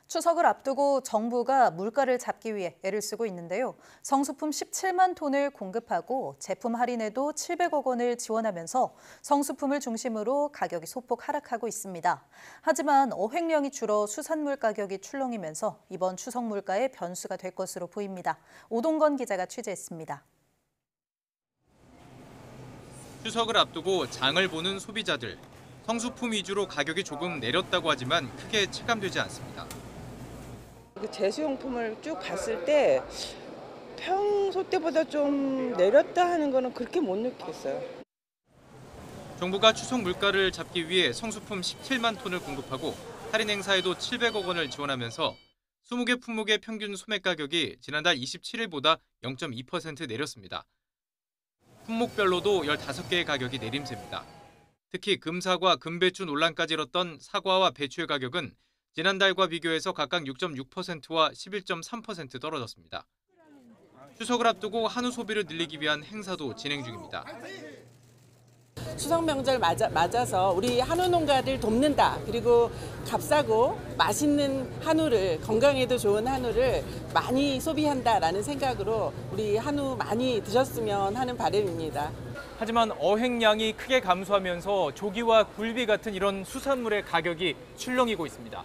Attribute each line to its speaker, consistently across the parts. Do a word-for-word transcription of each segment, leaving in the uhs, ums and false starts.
Speaker 1: 추석을 앞두고 정부가 물가를 잡기 위해 애를 쓰고 있는데요. 성수품 십칠만 톤을 공급하고 제품 할인에도 칠백억 원을 지원하면서 성수품을 중심으로 가격이 소폭 하락하고 있습니다. 하지만 어획량이 줄어 수산물 가격이 출렁이면서 이번 추석 물가에 변수가 될 것으로 보입니다. 오동건 기자가 취재했습니다.
Speaker 2: 추석을 앞두고 장을 보는 소비자들. 성수품 위주로 가격이 조금 내렸다고 하지만 크게 체감되지 않습니다.
Speaker 3: 제수용품을 쭉 봤을 때 평소 때보다 좀 내렸다 하는 거는 그렇게 못 느꼈어요.
Speaker 2: 정부가 추석 물가를 잡기 위해 성수품 십칠만 톤을 공급하고 할인 행사에도 칠백억 원을 지원하면서 이십 개 품목의 평균 소매 가격이 지난달 이십칠 일보다 영 점 이 퍼센트 내렸습니다. 품목별로도 열다섯 개의 가격이 내림세입니다. 특히 금사과, 금배추 논란까지 일었던 사과와 배추의 가격은 지난달과 비교해서 각각 육 점 육 퍼센트와 십일 점 삼 퍼센트 떨어졌습니다. 추석을 앞두고 한우 소비를 늘리기 위한 행사도 진행 중입니다.
Speaker 4: 추석 명절 맞아, 맞아서 우리 한우 농가를 돕는다. 그리고 값싸고 맛있는 한우를, 건강에도 좋은 한우를 많이 소비한다라는 생각으로 우리 한우 많이 드셨으면 하는 바람입니다.
Speaker 5: 하지만 어획량이 크게 감소하면서 조기와 굴비 같은 이런 수산물의 가격이 출렁이고 있습니다.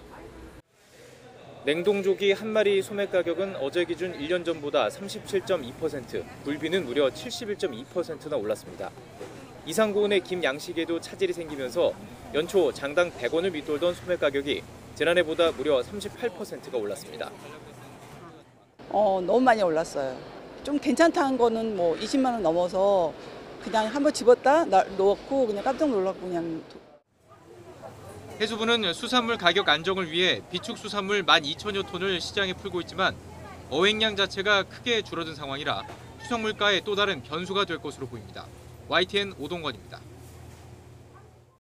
Speaker 2: 냉동조기 한 마리 소매 가격은 어제 기준 일 년 전보다 삼십칠 점 이 퍼센트, 굴비는 무려 칠십일 점 이 퍼센트나 올랐습니다. 이상고은의 김양식에도 차질이 생기면서 연초 장당 백 원을 밑돌던 소매 가격이 지난해보다 무려 삼십팔 퍼센트가 올랐습니다.
Speaker 3: 어, 너무 많이 올랐어요. 좀 괜찮다는 거는 뭐 이십만 원 넘어서 그냥 한번 집었다 놓고 그냥 깜짝 놀랐고 그냥.
Speaker 2: 해수부는 수산물 가격 안정을 위해 비축수산물 만 이천여 톤을 시장에 풀고 있지만 어획량 자체가 크게 줄어든 상황이라 추석 물가에 또 다른 변수가 될 것으로 보입니다. 와이티엔 오동건입니다.